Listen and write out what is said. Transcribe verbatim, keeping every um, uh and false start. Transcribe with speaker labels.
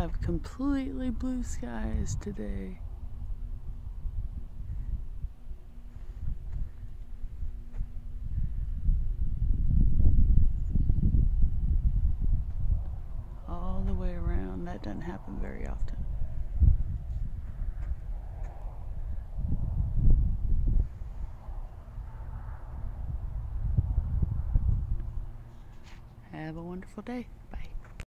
Speaker 1: have completely blue skies today. All the way around. That doesn't happen very often. Have a wonderful day.